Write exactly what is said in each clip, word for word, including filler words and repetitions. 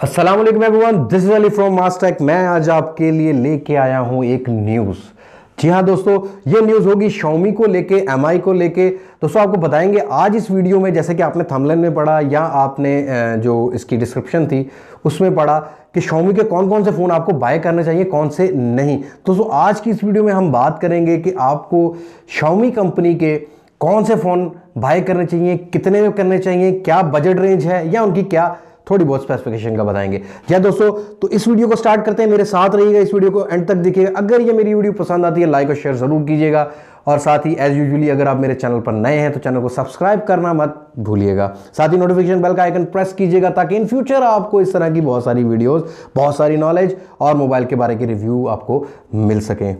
अस्सलाम वालेकुम everyone, this is Ali from Mastek. मैं आज आपके लिए लेके आया हूं एक न्यूज़। जी हाँ दोस्तों, ये न्यूज़ होगी Xiaomi को लेके, एम आई को लेके। दोस्तों आपको बताएंगे आज इस वीडियो में, जैसे कि आपने थंबनेल में पढ़ा या आपने जो इसकी डिस्क्रिप्शन थी उसमें पढ़ा कि Xiaomi के कौन कौन से फ़ोन आपको बाय करने चाहिए, कौन से नहीं। दोस्तों आज की इस वीडियो में हम बात करेंगे कि आपको Xiaomi कंपनी के कौन से फ़ोन बाय करने चाहिए, कितने में करने चाहिए, क्या बजट रेंज है, या उनकी क्या थोड़ी बहुत स्पेसिफिकेशन का बताएंगे। क्या दोस्तों, तो इस वीडियो को स्टार्ट करते हैं। मेरे साथ रहिएगा, इस वीडियो को एंड तक देखिएगा। अगर ये मेरी वीडियो पसंद आती है लाइक और शेयर जरूर कीजिएगा, और साथ ही एज यूजुअली अगर आप मेरे चैनल पर नए हैं तो चैनल को सब्सक्राइब करना मत भूलिएगा। साथ ही नोटिफिकेशन बेल का आइकन प्रेस कीजिएगा ताकि इन फ्यूचर आपको इस तरह की बहुत सारी वीडियोस, बहुत सारी नॉलेज और मोबाइल के बारे के रिव्यू आपको मिल सकें।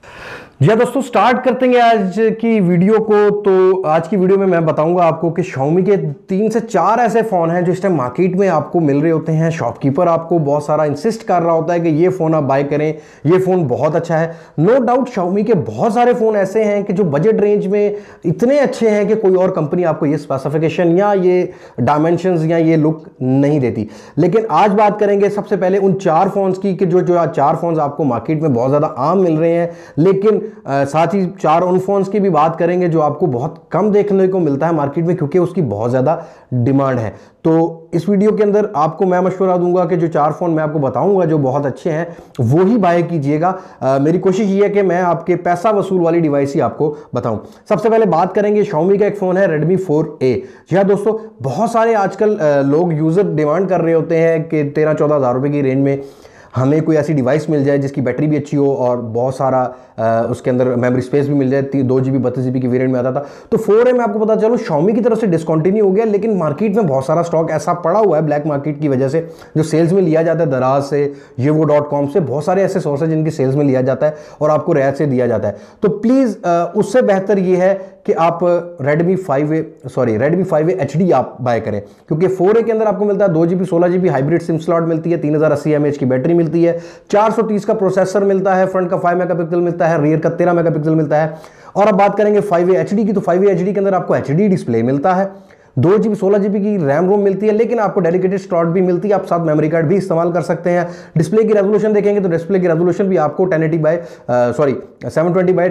जी दोस्तों, स्टार्ट करते हैं आज की वीडियो को। तो आज की वीडियो में मैं बताऊंगा आपको कि Xiaomi के तीन से चार ऐसे फ़ोन हैं जो इस टाइम मार्केट में आपको मिल रहे होते हैं। शॉपकीपर आपको बहुत सारा इंसिस्ट कर रहा होता है कि ये फ़ोन आप बाय करें, ये फ़ोन बहुत अच्छा है। नो डाउट Xiaomi के बहुत सारे फ़ोन ऐसे हैं कि जो बजट रेंज में इतने अच्छे हैं कि कोई और कंपनी आपको ये स्पेसिफिकेशन या ये डायमेंशंस या ये लुक नहीं देती। लेकिन आज बात करेंगे सबसे पहले उन चार फ़ोन्स की कि जो जो चार फ़ोन्स आपको मार्केट में बहुत ज़्यादा आम मिल रहे हैं, लेकिन Uh, साथ ही चार उन फोन्स की भी बात करेंगे जो आपको बहुत कम देखने को मिलता है मार्केट में, क्योंकि उसकी बहुत ज़्यादा डिमांड है। तो इस वीडियो के अंदर आपको मैं मशवरा दूंगा कि जो चार फ़ोन मैं आपको बताऊंगा जो बहुत अच्छे हैं वो ही बाय कीजिएगा। uh, मेरी कोशिश ये है कि मैं आपके पैसा वसूल वाली डिवाइस ही आपको बताऊं। सबसे पहले बात करेंगे Xiaomi का एक फ़ोन है Redmi फोर ए। जी हाँ दोस्तों, बहुत सारे आजकल uh, लोग यूज़र डिमांड कर रहे होते हैं कि तेरह चौदह हज़ार रुपये की रेंज में हमें कोई ऐसी डिवाइस मिल जाए जिसकी बैटरी भी अच्छी हो और बहुत सारा आ, उसके अंदर मेमोरी स्पेस भी मिल जाए। दो जी बी बत्तीस जी बी की वेरिएंट में आता था। तो फोर ए में आपको पता चलो Xiaomi की तरफ से डिस्कंटिन्यू हो गया, लेकिन मार्केट में बहुत सारा स्टॉक ऐसा पड़ा हुआ है ब्लैक मार्केट की वजह से, जो सेल्स में लिया जाता है दराज से, ये वो डॉट कॉम से, बहुत सारे ऐसे सोर्स हैं जिनकी सेल्स में लिया जाता है और आपको रियायत से दिया जाता है। तो प्लीज़ उससे बेहतर ये है कि आप Redmi five A sorry Redmi five A H D आप बाय करें, क्योंकि फोर ए के अंदर आपको मिलता है दो जी बी सोलह G B hybrid SIM slot मिलती है, तीन हज़ार अस्सी एम एच की बैटरी मिलती है, चार सौ तीस का प्रोसेसर मिलता है, फ्रंट का फाइव मेगापिक्सल मिलता है, रियर का तेरह मेगापिक्सल मिलता है। और अब बात करेंगे फाइव ए एच डी की, तो फाइव ए एच डी के अंदर आपको एच डी डिस्प्ले मिलता है, दो जी बी सोलह जी बी की रैम रोम मिलती है, लेकिन आपको डेडिकेटेड स्लॉट भी मिलती है, आप साथ मेमोरी कार्ड भी इस्तेमाल कर सकते हैं। डिस्प्ले की रेजोल्यूशन देखेंगे तो डिस्प्ले की रेजोल्यूशन भी आपको ten eighty by sorry seven twenty by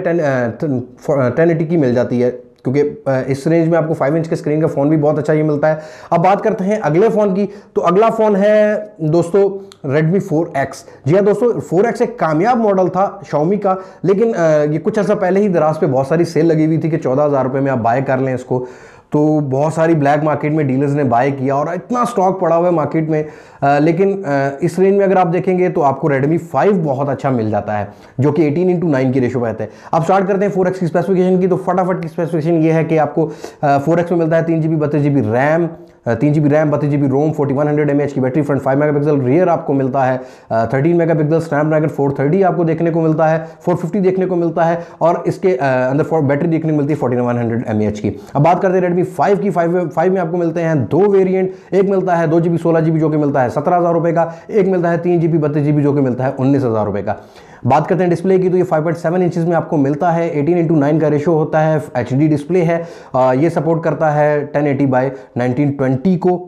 ten eighty की मिल जाती है, क्योंकि इस रेंज में आपको फाइव इंच के स्क्रीन का फ़ोन भी बहुत अच्छा ये मिलता है। अब बात करते हैं अगले फ़ोन की, तो अगला फ़ोन है दोस्तों Redmi फोर एक्स। जी हाँ दोस्तों, फोर एक्स एक कामयाब मॉडल था Xiaomi का, लेकिन ये कुछ अर्सा पहले ही दराज पे बहुत सारी सेल लगी हुई थी कि चौदह हज़ार रुपये में आप बाय कर लें इसको। तो बहुत सारी ब्लैक मार्केट में डीलर्स ने बाय किया और इतना स्टॉक पड़ा हुआ है मार्केट में। आ, लेकिन आ, इस रेंज में अगर आप देखेंगे तो आपको Redmi फाइव बहुत अच्छा मिल जाता है, जो कि एटीन इंटू नाइन की रेशो पे आता है। अब स्टार्ट करते हैं फोर एक्स की स्पेसिफिकेशन की। तो फटाफट की स्पेसिफिकेशन ये है कि आपको फोर एक्स में मिलता है तीन जी बी बत्तीस जी बी रैम, तीन जी बी रैम, बत्तीस G B ROM, forty one hundred M H की battery, front five megapixel, rear आपको मिलता है thirteen megapixel, Snapdragon four thirty आपको देखने को मिलता है, फोर फिफ्टी देखने को मिलता है, और इसके अंदर बैटरी देखने को मिलती है forty one hundred M H की। अब बात करते हैं Redmi फाइव की। फाइव फाइव में आपको मिलते हैं दो वेरिएंट, एक मिलता है दो जी बी सोलह जी बी जो कि मिलता है सत्रह हज़ार रुपये का, एक मिलता है तीन जी बी बत्तीस जी बी जो कि मिलता है उन्नीस हज़ार रुपये का। बात करते हैं डिस्प्ले की, तो ये फाइव पॉइंट सेवन इंचेस में आपको मिलता है, एटीन इंटू नाइन का रेशो होता है, एच डी डिस्प्ले है, आ, ये सपोर्ट करता है ten eighty by nineteen twenty को,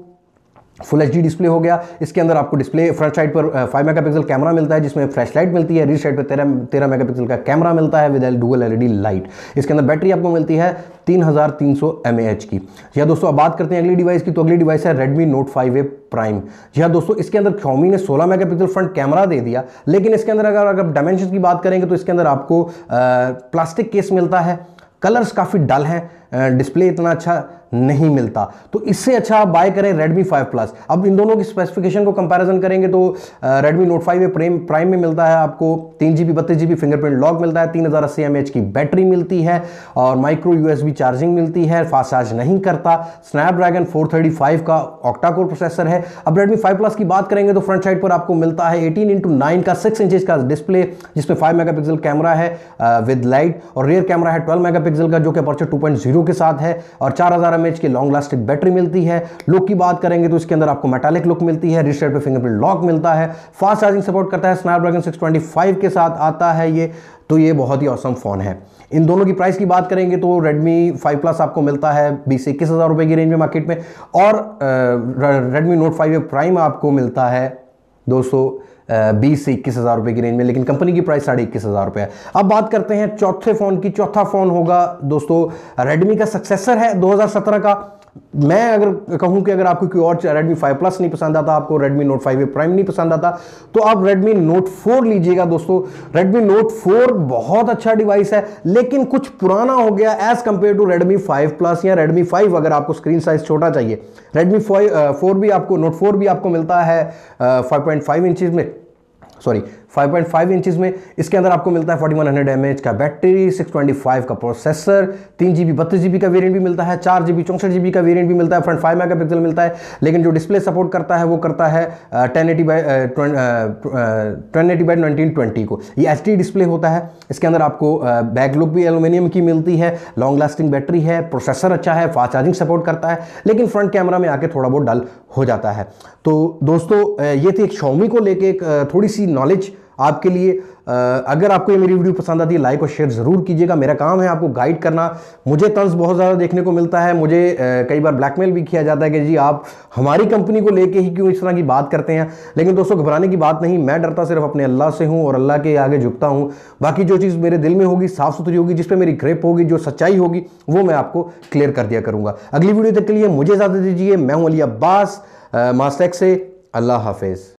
फुल एच डी डिस्प्ले हो गया। इसके अंदर आपको डिस्प्ले फ्रंट साइड पर फाइव मेगापिक्सल कैमरा मिलता है जिसमें फ्लैश लाइट मिलती है, रियर साइड पर तेरह तेरह मेगापिक्सल का कैमरा मिलता है विद डुअल एलईडी लाइट। इसके अंदर बैटरी आपको मिलती है तीन हज़ार तीन सौ एम ए एच की। जी हाँ दोस्तों, अब बात करते हैं अगली डिवाइस की। तो अगली डिवाइस है Redmi Note five A prime. जी हाँ दोस्तों, इसके अंदर Xiaomi ने सोलह मेगापिक्सल फ्रंट कैमरा दे दिया, लेकिन इसके अंदर अगर अगर डायमेंशन की बात करेंगे तो इसके अंदर आपको प्लास्टिक केस मिलता है, कलर्स काफ़ी डल हैं, डिस्प्ले इतना अच्छा नहीं मिलता। तो इससे अच्छा आप बाय करें Redmi फाइव प्लस। अब इन दोनों की स्पेसिफिकेशन को कंपैरिजन करेंगे तो Redmi Note five A prime prime में मिलता है आपको तीन जी बी बत्तीस जी बी फिंगरप्रिंट लॉक मिलता है, तीन हज़ार अस्सी एम एच की बैटरी मिलती है, और माइक्रो यूएसबी चार्जिंग मिलती है, फास्ट चार्ज नहीं करता, स्नैपड्रैगन फोर थर्टी फाइव का ऑक्टा कोर प्रोसेसर है। अब Redmi फाइव प्लस की बात करेंगे तो फ्रंट साइड पर आपको मिलता है एटीन इंटू नाइन का सिक्स इंचेस का डिस्प्ले, जिसमें फाइव मेगापिक्सल कैमरा है विद लाइट, और रियर कैमरा है ट्वेल्व मेगापिक्सल का जो कि अपर्चर टू पॉइंट ज़ीरो के साथ है, और चार हज़ार एम एच की लॉन्ग लास्टिंग बैटरी मिलती है। लुक की बात करेंगे तो इसके अंदर आपको मेटालिक लुक मिलती है, रियर साइड पे फिंगरप्रिंट लॉक मिलता है, फास्ट चार्जिंग सपोर्ट करता है, स्नैपड्रैगन सिक्स ट्वेंटी फाइव के साथ आता है ये, तो ये बहुत ही औसम फ़ोन है। इन दोनों की प्राइस की बात करेंगे तो Redmi फाइव प्लस आपको मिलता है बीस से इक्कीस हज़ार रुपये की रेंज में मार्केट में, और Redmi Note फाइव प्राइम आपको मिलता है दोस्तों बीस से इक्कीस हज़ार रुपये की रेंज में, लेकिन कंपनी की प्राइस साढ़े इक्कीस हज़ार रुपये है। अब बात करते हैं चौथे फ़ोन की। चौथा फ़ोन होगा दोस्तों Redmi का सक्सेसर है दो हज़ार सत्रह का। मैं अगर कहूं कि अगर आपको कोई और Redmi फाइव प्लस नहीं पसंद आता, आपको Redmi Note फाइव प्राइम नहीं पसंद आता, तो आप Redmi Note फोर लीजिएगा दोस्तों। Redmi Note फोर बहुत अच्छा डिवाइस है, लेकिन कुछ पुराना हो गया as compare to Redmi five plus या Redmi फाइव। अगर आपको स्क्रीन साइज छोटा चाहिए, Redmi फोर भी आपको Note फोर भी आपको मिलता है फाइव पॉइंट फाइव इंचेस में, sorry five point five inches में। इसके अंदर आपको मिलता है फोर्टी वन हंड्रेड एमएच का बैटरी, सिक्स ट्वेंटी फाइव का प्रोसेसर, तीन जीबी बत्तीस जीबी का वेरिएंट भी मिलता है, चार जीबी चौंसठ जीबी का वेरिएंट भी मिलता है, फ्रंट फाइव मेगा पिक्सल मिलता है। लेकिन जो डिस्प्ले सपोर्ट करता है वो करता है ten eighty by ten eighty by nineteen twenty को। ये एच डी डिस्प्ले होता है। इसके अंदर आपको बैक लुक भी एल्यूमिनियम की मिलती है, लॉन्ग लास्टिंग बैटरी है, प्रोसेसर अच्छा है, फास्ट चार्जिंग सपोर्ट करता है, लेकिन फ्रंट कैमरा में आके थोड़ा बहुत डल हो जाता है। तो दोस्तों ये थी एक Xiaomi को लेके एक थोड़ी सी नॉलेज आपके लिए। अगर आपको ये मेरी वीडियो पसंद आती है, लाइक और शेयर जरूर कीजिएगा। मेरा काम है आपको गाइड करना। मुझे तंज बहुत ज़्यादा देखने को मिलता है, मुझे कई बार ब्लैकमेल भी किया जाता है कि जी आप हमारी कंपनी को लेके ही क्यों इस तरह की बात करते हैं। लेकिन दोस्तों घबराने की बात नहीं, मैं डरता सिर्फ अपने अल्लाह से हूँ और अल्लाह के आगे झुकता हूँ। बाकी जो चीज़ मेरे दिल में होगी, साफ सुथरी होगी, जिस पर मेरी ग्रिप होगी, जो सच्चाई होगी, वो मैं आपको क्लियर कर दिया करूँगा। अगली वीडियो तक के लिए मुझे इजाज़त दीजिए। मैं हूँ अली अब्बास मास्टेक से। अल्लाह हाफिज़।